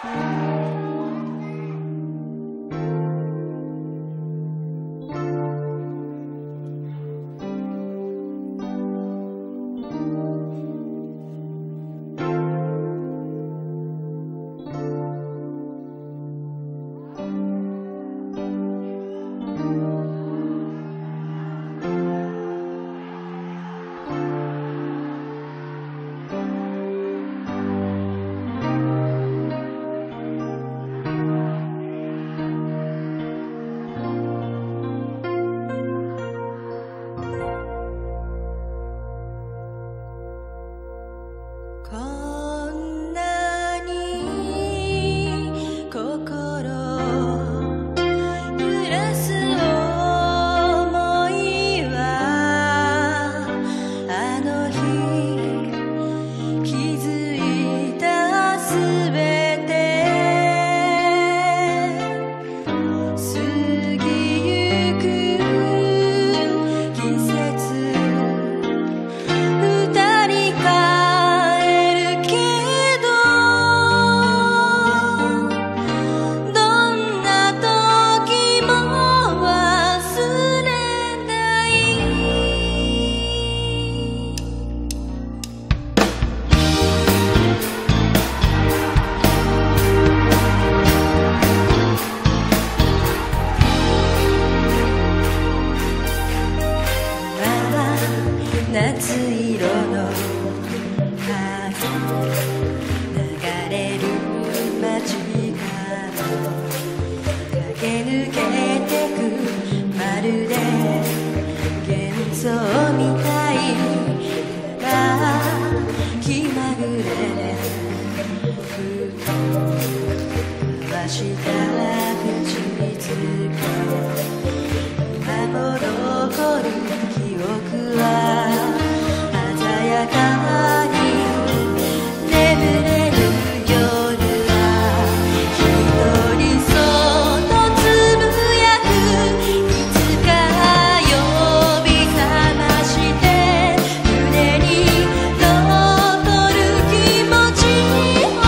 夏色の風流れる街角駆け抜けてくまるで幻想みたいな気まぐれでふと交わした口づけ今も残る記憶は鮮やかに眠れる夜は一人そっとつぶやくいつか呼び覚まして胸に残る気持ちを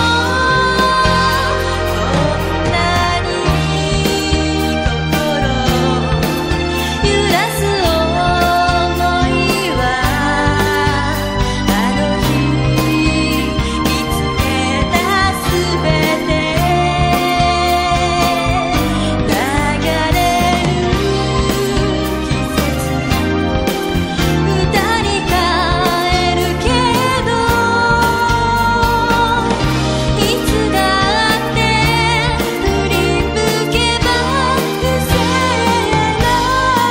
こんなに心揺らす想いはあの日見つけたすべて流れる季節歌に変えるけどいつだって振り向けば癖にな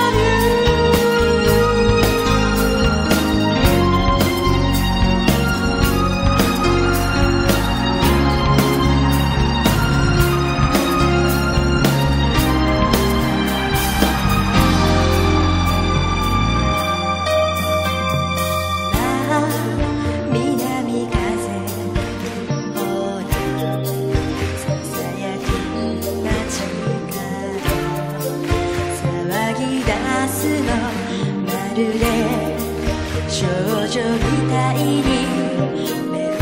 南風ほらささやく街角騒ぎ出すのまるで少女みたいに目を